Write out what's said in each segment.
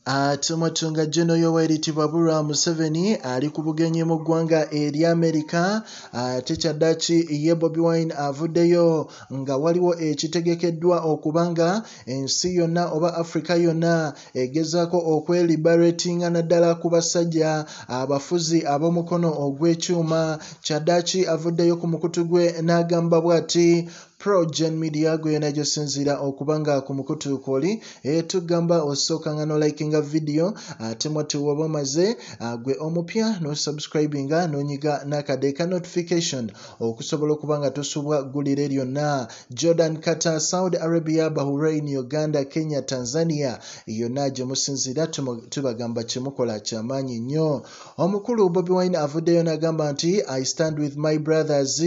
Tumutunga General Yoweri Museveni ali ku bugenyi mu ggwanga eri America. Tekyaddaaki ye Bobi Wine avuddeyo nga waliwo ekitegekeddwa okubanga ensi yonna oba Africa yonna egezaako okweliberatinga naddala ku basajja abafuzi ab'omukono ogw'ekyuma. Kyaddaaki avuddeyo ku mukutu gwe n'agamba bw'ati PROJOURN media gwe yona gyosinzira okubanga ku mukutu kuli tugamba osooka nga no likinga video ate mwatu woba omaze gwe omupya no subscribinga nonyiga n'akade ka notification okusobola okubanga tosubwa gulire lyonna. Jordan, Qatar, Saudi Arabia, Bahrain, Uganda, Kenya, Tanzania yonna gye musinzira tubagamba kyemukola kyamaanyi nnyo. Omukulu Bobi Wine avuddeyo n'agamba nti I stand with my brothers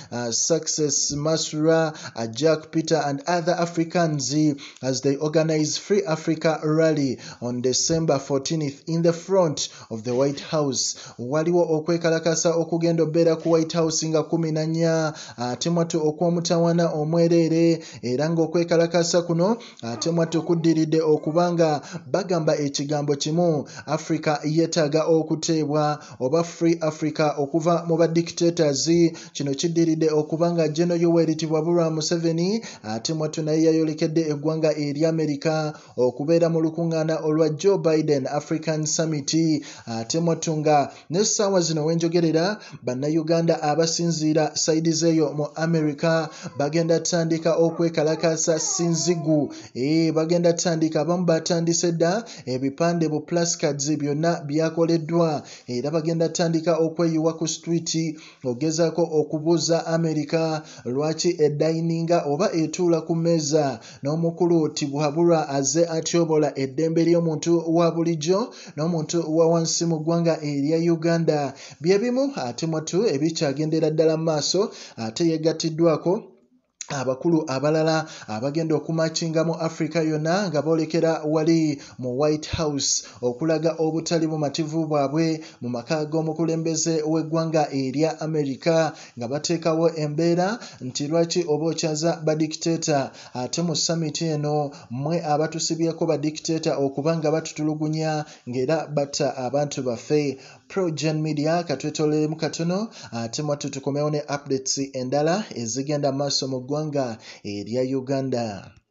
Success Masura, Jack, Peter and other Africans as they organize Free Africa rally on December 14th in the front of the White House. Waliwo okwekalakasa okugenda obeera ku White House nga 14 ate mwatu okw'omutawana omwerere era ng'okwekalakasa kuno ate mwatu kuddiridde okubanga bagamba ekigambo kimu Africa yeetaaga okuteebwa oba Free Africa okuva mu ba dictators. Kino kiddiridde okubanga General Yoweri Museveni ate mwatu naye yayolekedde eggwanga eri America okubeera mu lukuŋŋaana olwa Joe Biden African Summit. Ate mwatu nga n'essaawa zino wenjogerera bannayuganda abasinziira saidi zeeyo mu America bagenda tandika okwekalakaasa Sinzigu. Bagenda tandika abamu batandise dda ebipande bu placards byonna byakoleddwa era bagenda tandika okweyiwa ku street ogezaako okubuuza America lwaki edayininga oba etuula ku mmeeza n'omukulu tibuhabulwa azze atyobola eddembe ly'omuntu wa bulijjo n'omuntu wa wansi mu ggwanga erya Uganda. Bye bimu ate mwatu ebikyagendera ddala mu maaso ate yegattiddwako abakulu abalala abagenda okumakinga mu Africa yonna nga boolekera wali mu White House okulaga obutali bumativu bwabwe mu maka g'omukulembeze w'eggwanga erya America nga bateekawo embeera nti lwaki oba okyaza ba dictator ate mu summit eno mmwe abatusibyeko ba dictator okubanga batutulugunya ng'era batta abantu baffe. PROJOURN media katwetoleremu katono ate mwatu tukomewo ne updates endala ezigenda maaso mu ggwanga erya Uganda.